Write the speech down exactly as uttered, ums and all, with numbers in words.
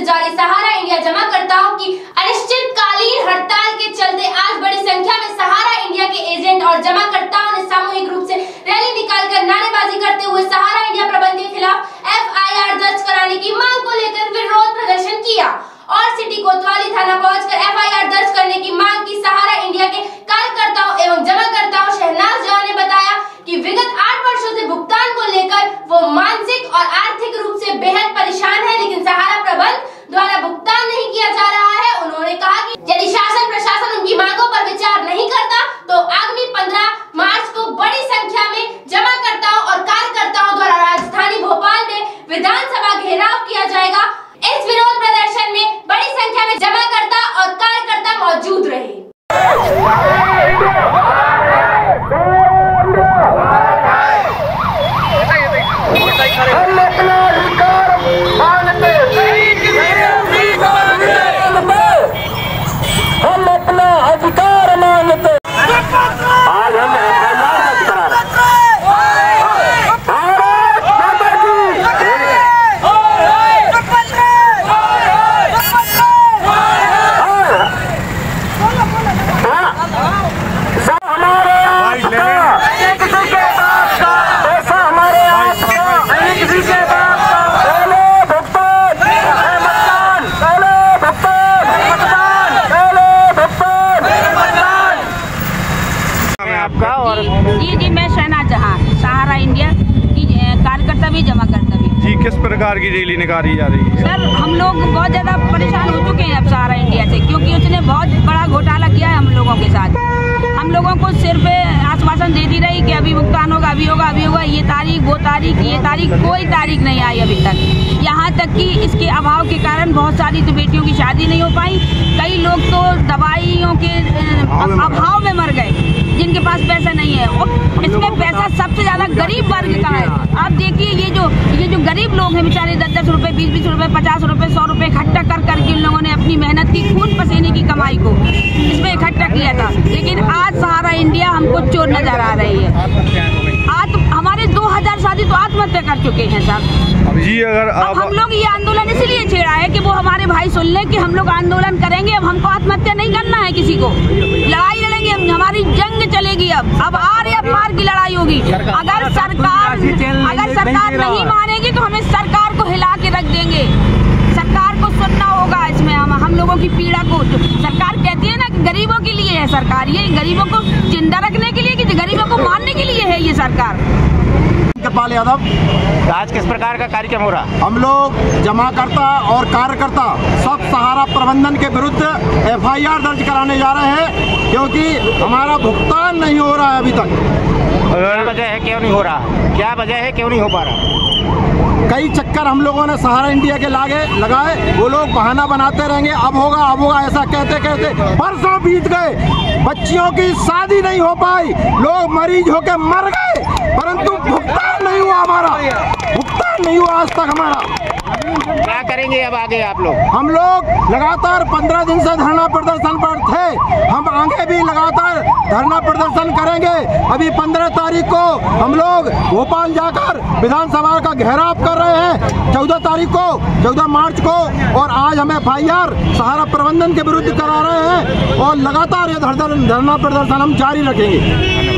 जारी सहारा इंडिया जमाकर्ताओं की अनिश्चितकालीन हड़ताल के चलते आज बड़ी संख्या में सहारा इंडिया के एजेंट और जमाकर्ताओं ने सामूहिक रूप से रैली निकालकर नारेबाजी करते हुए सहारा इंडिया प्रबंधन के खिलाफ एफ आई आर दर्ज कराने की मांग को लेकर विरोध प्रदर्शन किया और सिटी कोतवाली थाना पहुंचकर एफ आई आर दर्ज करने की मांग की। सहारा इंडिया के कार्यकर्ताओं एवं जमाकर्ताओं शहनाज जहां ने बताया कि विगत आठ वर्षों से भुगतान को लेकर वो मानसिक और आर्थिक रूप से बेहद परेशान है, लेकिन सहारा प्रबंध द्वारा भुगतान नहीं किया जा रहा है। उन्होंने कहा कि यदि शासन प्रशासन उनकी मांगों पर विचार नहीं करता तो आगामी पंद्रह मार्च को बड़ी संख्या में जमाकर्ताओं और कार्यकर्ताओं द्वारा राजधानी भोपाल में विधानसभा घेराव किया जाएगा। इस विरोध प्रदर्शन में बड़ी संख्या में जमाकर्ता और कार्यकर्ता मौजूद रहे। हम अपना अधिकार मांगते आज हम जी जी मैं शहनाज जहां सहारा इंडिया की कार्यकर्ता भी जमाकर्ता भी। जी किस प्रकार की रैली निकाली जा रही है? सर हम लोग बहुत ज्यादा परेशान हो चुके हैं अब सहारा इंडिया से, क्योंकि उसने बहुत बड़ा घोटाला किया है हम लोगों के साथ। हम लोगों को सिर्फ आश्वासन देती रही कि अभी भुगतान होगा अभी होगा अभी होगा, ये तारीख वो तारीख ये तारीख, कोई तारीख नहीं आई अभी तक। यहाँ तक कि इसके अभाव के कारण बहुत सारी तो बेटियों की शादी नहीं हो पाई, कई लोग तो दवाइयों के अभाव में मर गए जिनके पास पैसा नहीं है। और इसमें पैसा सबसे ज्यादा गरीब वर्ग का है। आप देखिए ये जो ये जो गरीब लोग हैं बेचारे दस दस रुपए बीस बीस रुपए पचास रुपए सौ रुपए इकट्ठा कर करके इन लोगों ने अपनी मेहनत की खून पसीने की कमाई को इसमें इकट्ठा किया था, लेकिन आज सहारा इंडिया हमको चोर नजर आ रही है। आज हमारे दो हजार शादी तो आत्महत्या कर चुके हैं सर। जी अगर आप... अब हम लोग ये आंदोलन इसलिए छेड़ा है कि वो हमारे भाई सुन लें कि हम लोग आंदोलन करेंगे। अब हमको आत्महत्या नहीं करना है, किसी को लड़ाई लड़ेंगे, हमारी जंग चलेगी। अब अब आर या पार की लड़ाई होगी। अगर सरकार अगर सरकार नहीं मानेगी तो हमें सरकार को हिला के रख देंगे। सरकार को सुनना होगा इसमें हम हम लोगों की पीड़ा को। सरकार कहती है ना कि गरीबों के लिए है सरकार, ये गरीबों को जिंदा रखने के लिए कि गरीबों को मारने के लिए है ये सरकार। पाल यादव। आज किस प्रकार का कार्यक्रम हो रहा? हम लोग जमाकर्ता और कार्यकर्ता सब सहारा प्रबंधन के विरुद्ध एफ आई आर दर्ज कराने जा रहे हैं, क्योंकि हमारा भुगतान नहीं हो रहा है अभी तक। क्या वजह है क्यों नहीं हो रहा? क्या वजह है क्यों नहीं हो पा रहा? कई चक्कर हम लोगों ने सहारा इंडिया के लागे लगाए, वो लोग बहाना बनाते रहेंगे अब होगा अब होगा ऐसा कहते कहते परसों बीत गए, बच्चियों की शादी नहीं हो पाई, लोग मरीज होके मर गए, परंतु भुगतान नहीं हुआ, हमारा भुगतान नहीं हुआ आज तक हमारा। क्या करेंगे अब आगे आप लोग? हम लोग लगातार पंद्रह दिन से धरना प्रदर्शन पर थे, हम आगे भी लगातार धरना प्रदर्शन करेंगे। अभी पंद्रह तारीख को हम लोग भोपाल जाकर विधानसभा का घेराव कर रहे हैं, चौदह तारीख को चौदह मार्च को, और आज हम एफ आई आर सहारा प्रबंधन के विरुद्ध करा रहे हैं और लगातार ये धरना प्रदर्शन हम जारी रखेंगे।